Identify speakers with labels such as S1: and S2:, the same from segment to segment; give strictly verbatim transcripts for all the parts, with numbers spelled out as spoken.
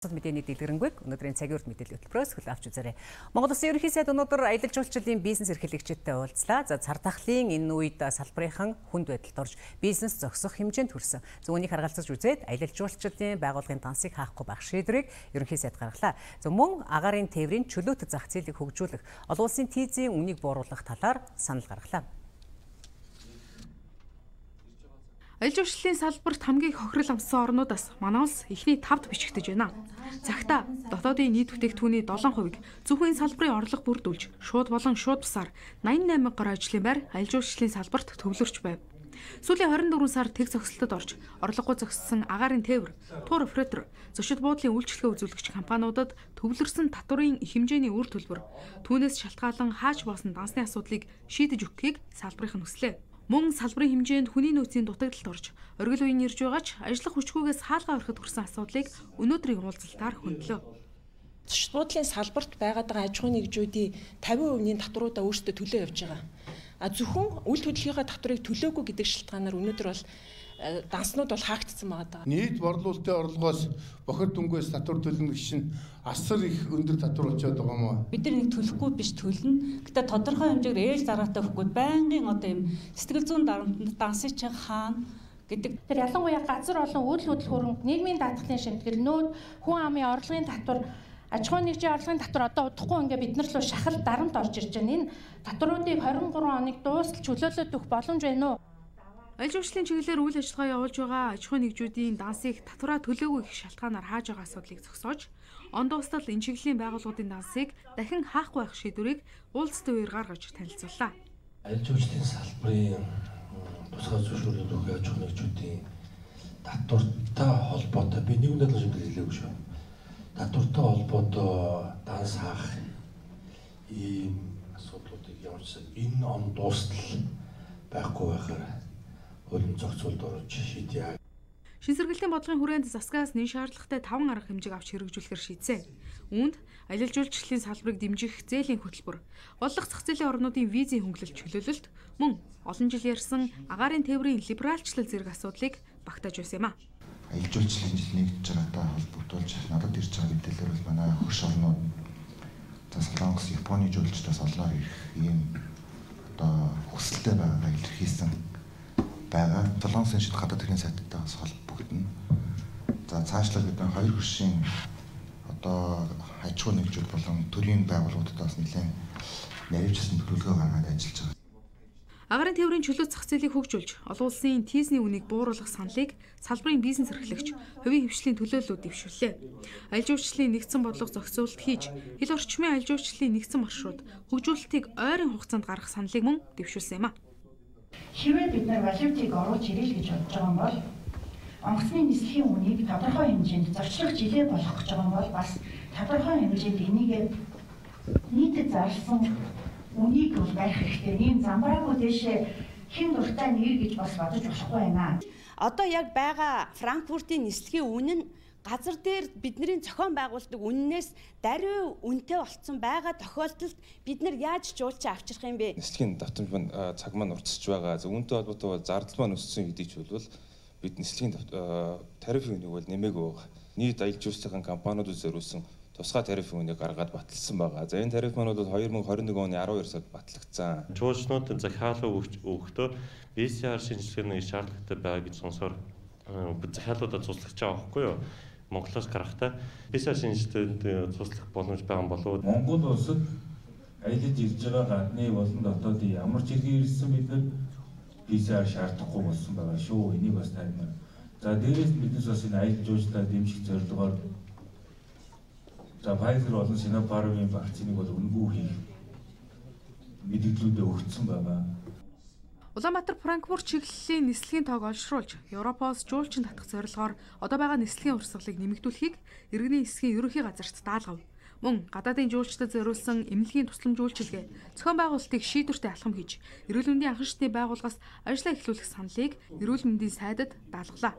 S1: Мэдээний дэлгэрэнгүй өнөөдрийн цагийн урт мэдээллийн хөтөлбөрөөс хөл авч үзээрэй. Монгол Улсын ерөнхий сайд өнөөдөр аялал жуулчлалын бизнес эрхлэгчидтэй уулзлаа. За цар тахлын энэ үед салбарынхан хүнд байдалд орж бизнес зогсох хэмжээнд хүрсэн. Зүүнийг харгалзаж үзээд аялал жуулчлалын байгууллагын дансыг хаахгүй байх шийдвэрийг ерөнхий сайд гаргалаа. За мөн агаарын тээврийн чөлөөт зах зээлийг хөгжүүлэх, олон улсын тийзийн үнийг бууруулах талаар санал гаргалаа.
S2: Аялал жуулчлалын салбарт хамгийн хохирол амссан орнуудаас манай улс эхний тавд бичигдэж байна. Цагта дотоодын нийт бүтээгдэхүүний долоон хувийг зөвхөн салбарын орлого бүрдүүлж, шууд болон шууд бусаар найман найман гаруй ажлын байр аялал жуулчлалын салбарт төвлөрч байв. Сүүлийн хорин дөрвөн сар тэг зогсолтод орж, орлогогүй зогссон агаарын тээвэр, тур оператор, зочид буудлын үйлчлэгээ үзүүлэгч компаниудад төвлөрсөн татварын их хэмжээний үр төлбөр, түүнээс шалтгаалan хааж боосон дансны асуудлыг шийдэж өгөхийг салбарынхан хүслээ. Мөн салбарын хэмжээнд хүний нөөцийн дутагдалд орж, оргил үеийн ирж байгаач ажиллах хүчгүйгээс хаалгаа ороход хүрсэн асуудлыг өнөөдрийн уулзалтаар хөндлөө.
S3: Зочид буудлын салбарт байгаад байгаа аж ахуйн нэгжүүдийн тавин хувийн татваруудаа өөрсдөө төлөө явж байгаа. А зөвхөн үйл хөдлөлийн татварыг төлөөгүй гэдэг шалтгаанаар өнөөдөр бол данснууд бол хаагдсан байгаа.
S4: Нийт борлуулалтын орлогоос бохир дүнгээс татвар төлнө гэж асар их өндөр татвар очиод байгаа юм аа.
S5: Бид нар нэг төлөхгүй биш төлнө. Гэтэ тодорхой хэмжээгээр ээж зараатай өгөхгүй байнгын одоо юм сэтгэл зүйн дарамтнд дансыг чинь хаана гэдэг.
S6: Тэр ялангуяа газар олон үйл хөдлөл хөрөнгө, нийгмийн даатгалын шимтгэл, нөөд, хүн амын орлогын татвар, аж ахуйн нэгжийн орлогын татвар одоо удахгүй ингээ бид нар руу шахал дарамт орж ирж байна. Энэ татваруудыг хорин гурван хоног дуустал чөлөөлөлт өгөх боломж байна уу?
S2: Аялал жуулчлалын чиглэлээр үйл ажиллагаа явуулж байгаа аж ахуйн нэгжүүдийн дансыг татвараа төлөөгүй их шалтгаанаар хааж байгаа асуудлыг зогсоож, он дуустал энэ чиглэлийн байгууллагуудын дансыг дахин хаахгүй байх шийдвэрийг уулзалтын үеэр гаргаж танилцууллаа.
S7: Аялал жуулчлалын салбарын тусгай зөвшөөрлийн аж ахуйн нэгжүүдийн татвартай холбоотой би нэг удаа л шийдэл хэлээгүй шүү. Татвартай холбоотой данс хаах ийм асуудлуудыг явуулсан энэ он дуустал байхгүй байхаар хөлн зохицуулд орж шийдье.
S2: Шинсэргэлтийн бодлогын хүрээнд засгаас нэн шаардлагатай таван арга хэмжээг авч хэрэгжүүлэхээр шийдсэн. Үүнд аялал жуулчлалын салбарыг дэмжих зээлийн хөтөлбөр, голлох зах зээлийн орнуудын визийн хөнгөлөлт чөлөөлөлт, мөн олон жил ярьсан агаарын тээврийн либералчлал зэрэг асуудлыг багтааж байсан юм а.
S8: Аялал жуулчлалын жил нэгдэж байгаатай холбогдуулж надад ирж байгаа мэдээлэлээр бол манай хөрш орнууд за Солонгос, Японы жуулчдаас олноор ирэх ийм одоо хүсэлтэй байгаа илэрхийлсэн байгаа. Солонгосын шид гадаад хэргийн сайттайгаас холбогдно. За цаашлаад бид хоёр хөршийн одоо аж ахуйн нэгжүүд болон төрийн байгууллагуудаас нэлээд наривчсан төлөвлөгөө гаргаад ажиллаж байгаа.
S2: Агаарын тээврийн чөлөөт зах зээлийг хөгжүүлж, олон улсын тийзний үнийг бууруулах саналыг салбарын бизнес эрхлэгч, хувийн хвшлийн төлөөллүүд дэвшүүллээ. Аялал жуулчлалын нэгдсэн бодлого зохицуулалт хийж, хил орчмын аялал жуулчлалын нэгдсэн маршрут хөгжүүлэлтийг ойрын хугацаанд гаргах саналыг мөн дэвшүүлсэн юм а.
S9: Хэрвээ бид нар валютыг оруулж ирэл гэж бодож байгаа юм бол онгоцны нислэгийн үнийг тодорхой хэмжээнд зөрчлөх жилээ болох гэж байгаа юм бол бас тодорхой хэмжээнд энийг нийтэд зарласан үнийг бол барих хэрэгтэй. Ийм замбраагүй дэшээ хэн дуртай нэр гэж бас бодож болохгүй байна.
S10: Одоо яг байгаа Франкфуртын нислэгийн үн нь газар дээр бидний зохион байгуулдаг үннээс даруй үнэтэй болцсон байгаа тохиолдолд бид нар яаж жуулчаа авчрах юм бэ?
S11: Нислэгийн давтамж маань цаг маань уртсаж байгаа. Үүнтэй холбоотой зардал маань өссөн хэдий ч бол бид нислэгийн тарифын үнийг бол нэмээгүй байгаа. Нийт аялал жуулчлалын компаниудад зориулсан тусгай тарифын үнийг гаргаад баталсан байгаа. За энэ тариф маань бол хоёр мың хорин нэг оны арван хоёр сард батлагдсан.
S12: Жуулчнуудын захиалга өгөхдөө би си ар шинжилгээний шаардлагатай байгаа гэж сонсоор захиалгуудад цуслах байгаа байхгүй юу? Монголоос гарахтаа би си ар шинжилгээнд цуслах боломж байгаа юм болов уу?
S13: Монгол улсад аялаж ирж байгаа гадны болон дотоодын ямар ч хэрэг ирсэн бид нар би си ар шаардахгүй болсон байгаа шүү. Энийг бас тайлбар. За дээрээс биднес бас энэ аялал жуулчлалаа дэмжих зорилгоор за Pfizer болон Sinopharm-ийн вакциныг бол үнэгүй хийх мэдээлэлүүд өгсөн байгаа.
S2: Улаанбаатар Франкфурт чиглэлийн нислэгийн тоог олшруулж, Европоос жуулчин татах зорилгоор одоо байгаа нислэгийн урсгалыг нэмэгдүүлэхийг иргэний эсхийн ерөнхий газарт даалгав. Мөн гадаадын жуулчдад зориулсан эмнэлгийн туслам жуулчилгээ зохион байгуулалтыг шийдвэртэй алхам хийж, эрүүл мэндийн анхан шатны байгууллагаас ажиллаа эхлүүлэх саналыг эрүүл мэндийн сайдад даалгалаа.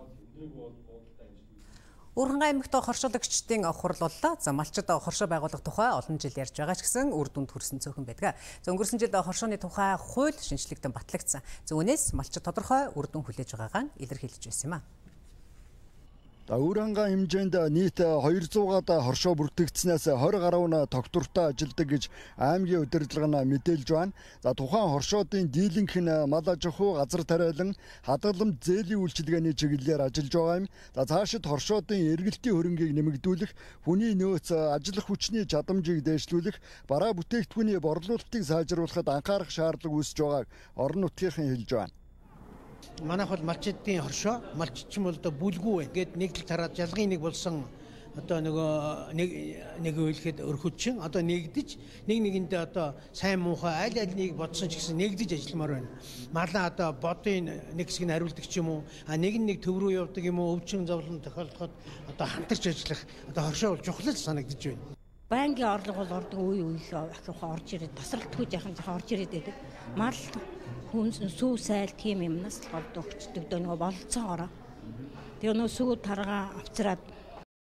S1: Өргөн аймагт хоршуулагчдын хурал боллоо. За малчид хоршоо байгуулах тухай олон жил ярьж байгаа ч гэсэн үр дүнд хүрсэн цөөхөн байдаг. За өнгөрсөн жилд хоршооны тухай хууль шинжлэгдэн батлагдсан. За үүнээс малчид тодорхой үр дүн хүлээж байгаагаа илэрхийлж байсан юм а.
S14: За үр хангаан хэмжээнд нийт хоёр зуугаад хоршоо бүртгэгдснээс тwenty гаруй нь тогтвортой ажилладаг гэж аймгийн удирдлага нь мэдээлж байна. За тухайн хоршоодын дийлэнх нь мал аж ахуй, газар тариалан, хадгаламж зээлийн үйлчилгээний чиглэлээр ажиллаж байгаа юм. За цаашид хоршоодын эргэлтийн хөрөнгийг нэмэгдүүлэх, хүний нөөц ажиллах хүчний чадамжийг дээшлүүлэх, бараа бүтээгдэхүүний борлуулалтыг сайжруулахад анхаарах шаардлага үүсэж байгааг орон нутгийнхан хэлж байна.
S15: Манайх бол малчдын хоршоо, малччин бол одоо бүлгүү байна. Гээд нэг л тараад жалгын нэг болсон одоо нөгөө нэг нэг үйлхэд өрхөдчин одоо нэгдэж нэг нэгэндээ одоо сайн муухай аль альнийг бодсон ч гэсэн нэгдэж ажилламаар байна. Малаа одоо бодын нэг хэсгийг хариулдаг ч юм уу, а нэг нь нэг төв рүү явдаг юм уу, өвчин зовлон тохиолдоход одоо хамтарч ажиллах одоо хоршоо бол чухал санагдаж байна.
S16: Банкийн орлого бол ордог үе үеийнхээ ахиухаа орж ирээд тасралтгүй яхан жахан орж ирээд байдаг. Мал хүн сүү сайл тийм юмнаас л голд өгчдөг дөө нөгөө болцоогоороо. Тэгээ нөгөө сүү таргаа авцраад